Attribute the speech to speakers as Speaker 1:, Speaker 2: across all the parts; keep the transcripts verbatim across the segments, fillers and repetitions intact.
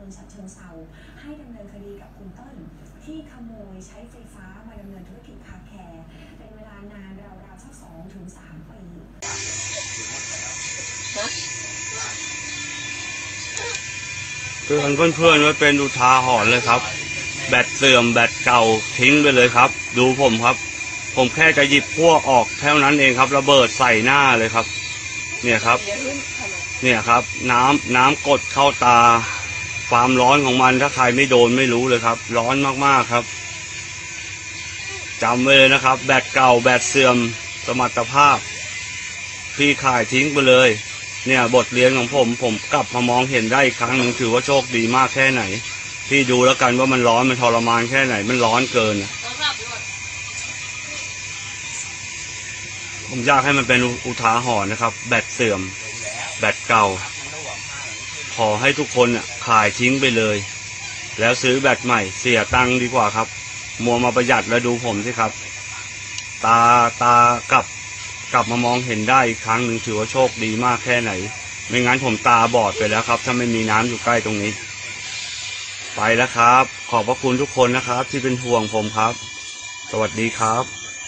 Speaker 1: ฉะเชิงเทราให้ดำเนินคดีกับคุณต้นที่ขโมยใช้ไฟฟ้ามาดำเนินธุรกิจคาแคร์เป็นเวลานานราวๆสักสองถึงสามปี
Speaker 2: เตือนเพื่อนๆไว้เป็นอุทาหรณ์เลยครับแบตเสื่อมแบตเก่าทิ้งไปเลยครับดูผมครับผมแค่จะหยิบพวกออกเท่านั้นเองครับระเบิดใส่หน้าเลยครับเนี่ยครับเนี่ยครับน้ำน้ำกดเข้าตาความร้อนของมันถ้าใครไม่โดนไม่รู้เลยครับร้อนมากๆครับจำไว้เลยนะครับแบตเก่าแบตเสื่อมสมรรถภาพพี่ขายทิ้งไปเลยเนี่ยบทเรียนของผมผมกลับมามองเห็นได้อีกครั้งหนึ่งถือว่าโชคดีมากแค่ไหนพี่ดูแล้วกันว่ามันร้อนมันทรมานแค่ไหนมันร้อนเกินผมอยากให้มันเป็นอุทาหรณ์นะครับแบตเสื่อมแบตเก่าขอให้ทุกคนอ่ะขายทิ้งไปเลยแล้วซื้อแบตใหม่เสียตังค์ดีกว่าครับมัวมาประหยัดแล้วดูผมสิครับตาตากลับกลับมามองเห็นได้อีกครั้งหนึ่งถือว่าโชคดีมากแค่ไหนไม่งั้นผมตาบอดไปแล้วครับถ้าไม่มีน้ำอยู่ใกล้ตรงนี้ไปแล้วครับขอบพระคุณทุกคนนะครับที่เป็นห่วงผมครับสวัสดีครับ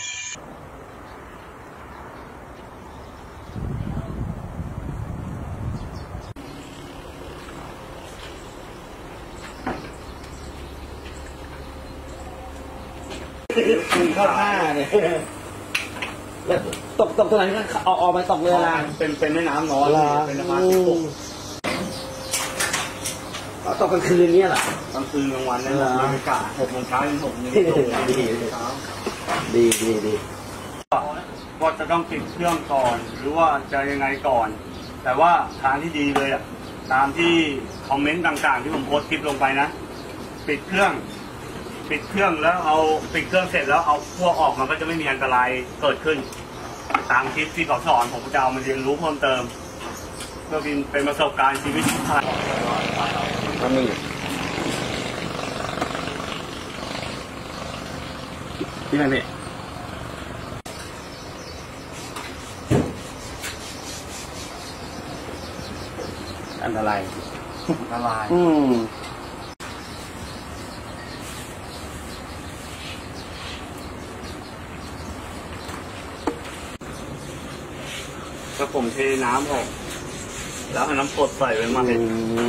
Speaker 3: คุณเข้าท่าเนี่ยแล้วตกตกตรงไหนก็ออกออกมาตกเรือล่ะ
Speaker 2: เป็นเป็นแม่น้ำน้อยเป็นน้ำมันตก
Speaker 3: ตกกลางคืนนี้เหรอก
Speaker 2: ลางคืนกลางวันนั่นแหละบรรยากาศหกโมงเช้าถึงหกโมง
Speaker 3: ดีดีดี
Speaker 2: ว่าจะต้องปิดเครื่องก่อนหรือว่าจะยังไงก่อนแต่ว่าทางที่ดีเลยอ่ะตามที่คอมเมนต์ต่างๆที่ผมโพสต์คลิปลงไปนะปิดเครื่องปิดเครื่องแล้วเอาปิดเครื่องเสร็จแล้วเอาพวกออกมันก็จะไม่มีอันตรายเกิดขึ้นตามคลิปที่เขาสอนผมจะเอามาเรียนรู้เพิ่มเติมเพื่อเป็นประสบการณ์ชีวิตทุกท่าน
Speaker 3: ก็มีที่ไหนเนี่ยอันตราย
Speaker 2: อันตราย
Speaker 3: อืม
Speaker 2: ก็ผมเทน้ำออกแล้วเอาน้ำกรดใส่ไว้มาเลย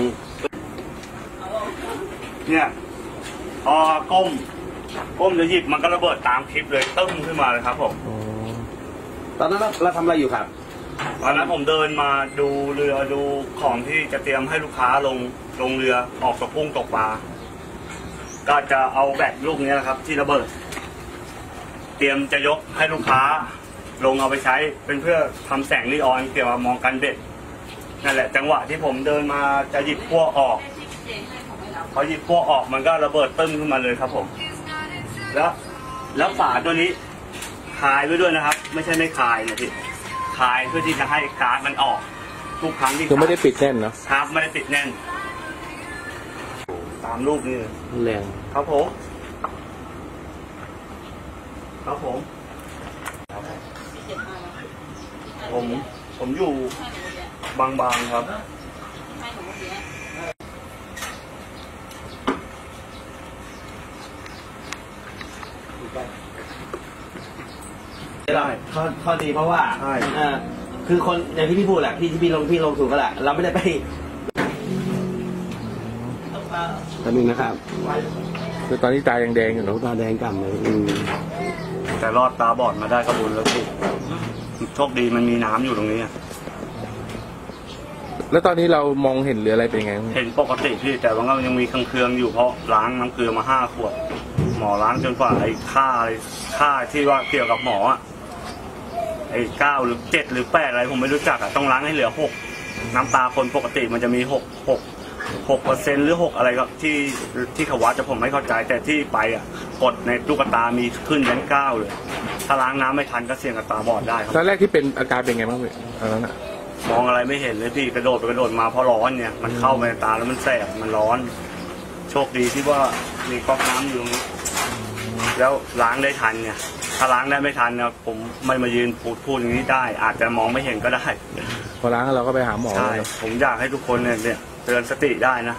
Speaker 2: เนี่ยพอก้มก้มจะหยิบมันก็ระเบิดตามคลิปเลยตึ้มขึ้นมาเลยครับผม
Speaker 3: ตอนนั้นเราทำอะไรอยู่ครับ
Speaker 2: ตอนนั้นผมเดินมาดูเรือดูของที่จะเตรียมให้ลูกค้าลงลงเรือออกตกกุ้งตกปลาก็จะเอาแบตลูกนี้นะครับที่ระเบิดเตรียมจะยกให้ลูกค้าลงเอาไปใช้เป็นเพื่อทำแสงนีออนเกี่ยวกับมองกันเบ็ดนั่นแหละจังหวะที่ผมเดินมาจะหยิบพวกออกพอหยิบพวกออกมันก็ระเบิดตึ้งขึ้นมาเลยครับผมแล้วแล้วฝาตัวนี้คายไว้ด้วยนะครับไม่ใช่ไม่คายนะพี่คายเพื่อที่จะให้ก๊าซมันออกทุกครั้งที่
Speaker 3: คือไม่ได้ปิดแน่นเนาะ
Speaker 2: ครับไม่ได้ปิดแน่นตามรูปนี้
Speaker 3: แรง
Speaker 2: ครับผมครับผมผมผมอยู่บางๆครับ
Speaker 3: ได้ข้อข้อดีเพราะว่าอ่าคือคนอย่างที่พี่พูดแหละพี่ที่พี่ลงพี่ลงถูกก็แหละเราไม่ได้ไปตอนนี้นะครับคือตอนนี้ตายังแดงอยู่เนาะตาแดงกำเลย
Speaker 2: แต่รอดตาบอดมาได้ก็บุญแล้วพี่โชคดีมันมีน้ำอยู่ตรงนี้
Speaker 3: แล้วตอนนี้เรามองเห็นหรืออะไรเป็นไง
Speaker 2: เห็นปกติพี่แต่ว่ามันยังมีเครื่องๆอยู่เพราะล้างน้ำเกลือมาห้าขวดหมอล้างจนกว่าไอ้ค่าค่าที่ว่าเกี่ยวกับหมออ่ะไอ้เก้าหรือเจ็ดหรือแปดอะไรผมไม่รู้จักอ่ะต้องล้างให้เหลือหกน้ำตาคนปกติมันจะมีหกหกหกเปอร์เซ็นต์หรือหกอะไรก็ที่ที่เขาวัดจะผมไม่เข้าใจแต่ที่ไปอ่ะกดในตุ๊กตามีขึ้นยันเก้าเลยถ้าล้างน้ำไม่ทันก็เสี่ยงกับตาบอดได้ครับ
Speaker 3: ตอนแรกที่เป็นอาการเป็นไงบ้างพี่ตอนนั้นอ่ะ
Speaker 2: มองอะไรไม่เห็นเลยพี่กระโดดไปกระโดดมาเพราะร้อนเนี่ยมันเข้าไปในตาแล้วมันแสบมันร้อนโชคดีที่ว่ามีก๊อกน้ำอยู่ตรงนี้แล้วล้างได้ทันเนี่ยถ้าล้างได้ไม่ทันเนี่ยผมไม่มายืนพูดพูดอย่างนี้ได้อาจจะมองไม่เห็นก็ได้
Speaker 3: พอล้างเราก็ไปหาหมอ
Speaker 2: ใช่ผมอยากให้ทุกคนเนี่ยเตือนสติได้นะ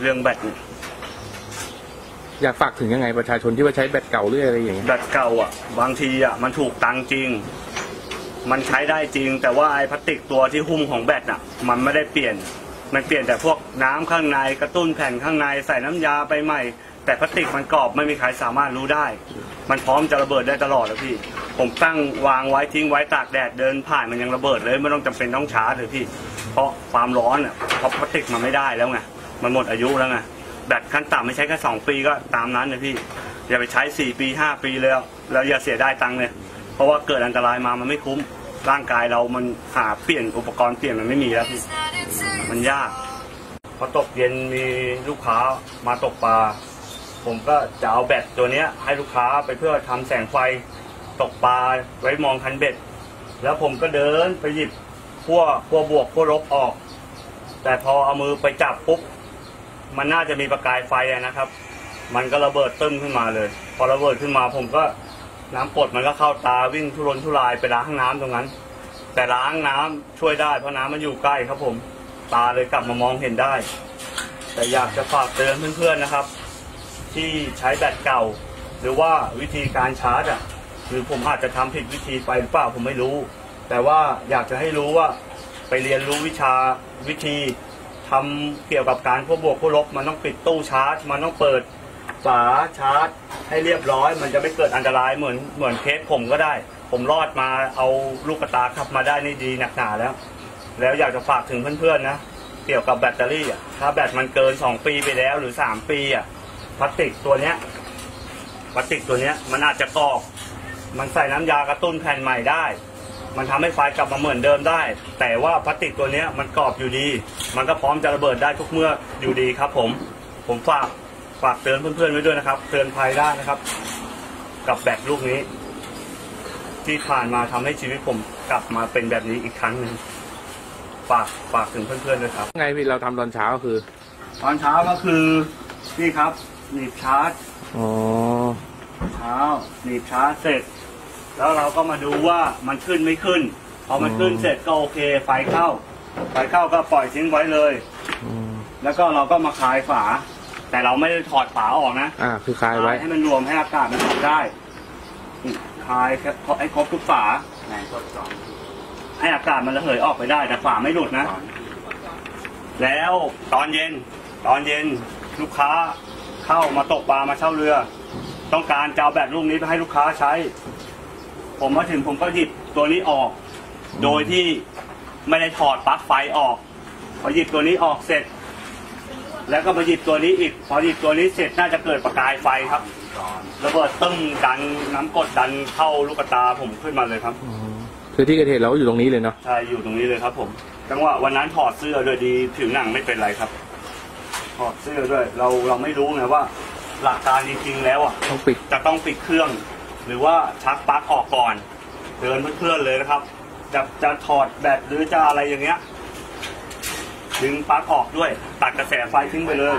Speaker 2: เรื่องแบตเนี่ย
Speaker 4: อยากฝากถึงยังไงประชาชนที่ว่าใช้แบตเก่าหรืออะไรอย่างเงี้ย
Speaker 2: แบตเก่าอ่ะบางทีอ่ะมันถูกตังจริงมันใช้ได้จริงแต่ว่าไอ้พลาสติกตัวที่หุ้มของแบตอ่ะมันไม่ได้เปลี่ยนมันเปลี่ยนแต่พวกน้ำข้างในกระตุ้นแผ่นข้างในใส่น้ำยาไปใหม่แต่พลาสติกมันกรอบไม่มีใครสามารถรู้ได้มันพร้อมจะระเบิดได้ตลอดเลยพี่ผมตั้งวางไว้ทิ้งไว้ตากแดดเดินผ่านมันยังระเบิดเลยไม่ต้องจำเป็นต้องชาร์จเลยพี่เพราะความร้อนอ่ะเพราะพลาสติกมันไม่ได้แล้วไงมันหมดอายุแล้วไงแบตขั้นต่ำไม่ใช้แค่สองปีก็ตามนั้นเลยพี่อย่าไปใช้สี่ปีห้าปีแล้วแล้วอย่าเสียได้ตังค์เลยเพราะว่าเกิดอันตรายมามันไม่คุ้มร่างกายเรามันหาเปลี่ยนอุปกรณ์เปลี่ยนมันไม่มีแล้วพี่มันยากพอตกเย็นมีลูกค้ามาตกปลาผมก็จะเอาแบตตัวเนี้ยให้ลูกค้าไปเพื่อทำแสงไฟตกปลาไว้มองคันเบ็ดแล้วผมก็เดินไปหยิบขั้วขั้วบวกขั้วลบออกแต่พอเอามือไปจับปุ๊บมันน่าจะมีประกายไฟนะครับมันก็ระเบิดตึ้มขึ้นมาเลยพอระเบิดขึ้นมาผมก็น้ำกรดมันก็เข้าตาวิ่งทุรนทุรายไปล้างน้ำตรงนั้นแต่ล้างน้ำช่วยได้เพราะน้ำมันอยู่ใกล้ครับผมตาเลยกลับมามองเห็นได้แต่อยากจะฝากเตือนเพื่อนๆนะครับที่ใช้แบตเก่าหรือว่าวิธีการชาร์จอ่ะหรือผมอาจจะทำผิดวิธีไปหรือเปล่าผมไม่รู้แต่ว่าอยากจะให้รู้ว่าไปเรียนรู้วิชาวิธีทำเกี่ยวกับการควบบวกควบลบมันต้องปิดตู้ชาร์จมันต้องเปิดฝาชาร์จให้เรียบร้อยมันจะไม่เกิดอันตรายเหมือนเหมือนเคสผมก็ได้ผมรอดมาเอาลูกกระตาขับมาได้นี่ดีหนักหนาแล้วแล้วอยากจะฝากถึงเพื่อนๆนะเกี่ยวกับแบตเตอรี่อ่ะถ้าแบตมันเกินสองปีไปแล้วหรือสามปีอ่ะพลาสติกตัวเนี้ยพลาสติกตัวเนี้ยมันอาจจะกรอบมันใส่น้ำยากระตุ้นแผ่นใหม่ได้มันทำให้ไฟกลับมาเหมือนเดิมได้แต่ว่าพลาสติกตัวเนี้ยมันกรอบอยู่ดีมันก็พร้อมจะระเบิดได้ทุกเมื่ออยู่ดีครับผมผมฝากฝากเตือนเพื่อนๆไว้ด้วยนะครับเตือนภัยได้นะครับกับแบตลูกนี้ที่ผ่านมาทำให้ชีวิตผมกลับมาเป็นแบบนี้อีกครั้งหนึ่งฝากฝากถึงเพื่อนๆด้วยครับ
Speaker 4: ไงพี่เราทำตอนเช้าก็คือ
Speaker 2: ตอนเช้าก็คือนี่ครับหนีบชาร์จ
Speaker 4: อ๋อ
Speaker 2: เช้าหนีบชาร์จเสร็จแล้วเราก็มาดูว่ามันขึ้นไม่ขึ้นพอมันขึ้นเสร็จก็โอเคไฟเข้าไฟเข้าก็ปล่อยทิ้งไว้เลยแล้วก็เราก็มาคลายฝาแต่เราไม่ได้ถอดฝาออกนะ
Speaker 4: อ่าคือคลายไว้
Speaker 2: ให้มันรวมให้อากาศมันออกได้คลายให้ครบทุกฝาให้อากาศมันระเหยออกไปได้แต่ฝาไม่หลุดนะแล้วตอนเย็นตอนเย็นลูกค้าเข้ามาตกปลามาเช่าเรือต้องการจะเอาแบตลูกนี้ไปให้ลูกค้าใช้ผมมาถึงผมก็หยิบตัวนี้ออกโดยที่ไม่ได้ถอดปลั๊กไฟออกพอหยิบตัวนี้ออกเสร็จแล้วก็มาหยิบตัวนี้อีกพอหยิบตัวนี้เสร็จน่าจะเกิดประกายไฟครับระเบิดตึ้งดันน้ำกดดันเข้าลูกตาผมขึ้นมาเลยครับ
Speaker 4: คือที่เกิดเหตุเราอยู่ตรงนี้เลยเนาะ
Speaker 2: ใช่อยู่ตรงนี้เลยครับผมจังหวะวันนั้นถอดเสื้อโดยดีผิวหนังไม่เป็นไรครับถอดเสื้อด้วยเราเราไม่รู้ไงว่าหลักการจริงๆแล้วอ่ะ
Speaker 4: ต้องปิด
Speaker 2: จะต้องปิดเครื่องหรือว่าชักปลั๊กออกก่อนเดินเพื่อนๆเลยนะครับจะจะถอดแบตหรือจะอะไรอย่างเงี้ยดึงปลั๊กออกด้วยตัดกระแสไฟทิ้งไปเลย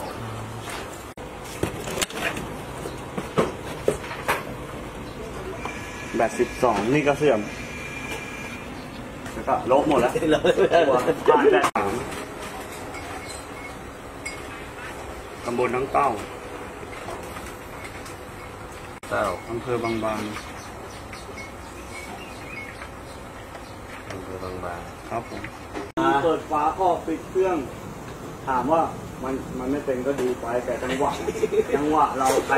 Speaker 2: แบตสิบสองนี่ก็เสื่อมแล้วก็ลบหมดแล้วผ่านแบตสามตำบลน้องเต้า
Speaker 3: เต้า
Speaker 2: อำเภอบางบาน
Speaker 3: อำเภอบางบาน
Speaker 2: ครับผมเปิดฝาก็ปิดเครื่องถามว่ามันมันไม่เป็นก็ดีไปแต่จังหวะจังหวะเราไป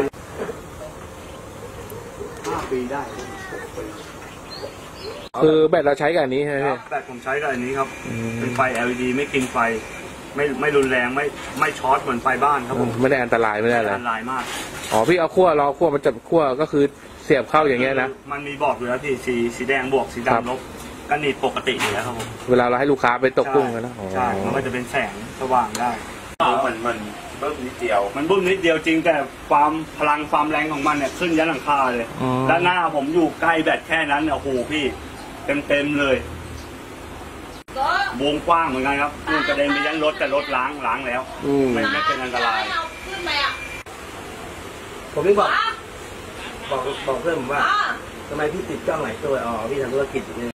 Speaker 2: ห้าปีได้
Speaker 4: คือแบตเราใช้กับอันนี้ใช่ไหม
Speaker 2: แบตผมใช้กับอันนี้ครับเป็นไฟ แอล อี ดี ไม่กินไฟไม่ไม่รุนแรงไม่ไม่ช็อตเหมือนไฟบ้านครับผม
Speaker 4: ไม่ได้อันตรายไม่ได้อะไร
Speaker 2: อันตรายมาก
Speaker 4: อ๋อพี่เอาขั้วรอขั้วมันจะขั้วก็คือเสียบเข้าอย่างเงี้ยนะ
Speaker 2: มันมีบอกอยู่แล้วพี่สีสีแดงบวกสีดำลบก็หนีบปกติอยู่แล้วครับผม
Speaker 4: เวลาเราให้ลูกค้าไปตกกุ้งนะ
Speaker 2: ใช่มันก็จะเป็นแสงสว่างได้
Speaker 3: มันมันบึ้มนิดเดียว
Speaker 2: มันบึ้มนิดเดียวจริงแต่ความพลังความแรงของมันเนี่ยขึ้นยันหลังคาเลยด้านหน้าผมอยู่ใกล้แบตแค่นั้นโอ้โหพี่เต็มเต็มเลยวงกว้างเหมือนกันครับมันกระเด็นไปยันรถแต่รถล้างล้างแล้วไม่ไม่เป็นอันตราย
Speaker 3: ผมไม่บอกบอกบอกเพื่อนผมว่าทำไมพี่ติดกล้องหลายตัวอ๋อพี่ทำธุรกิจ